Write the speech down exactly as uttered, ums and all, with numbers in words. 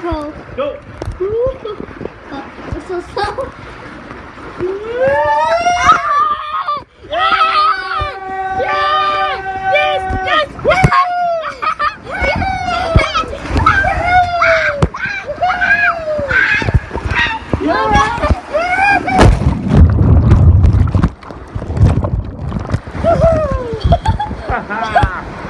go. Go. Oh, it's so slow. Ha ha!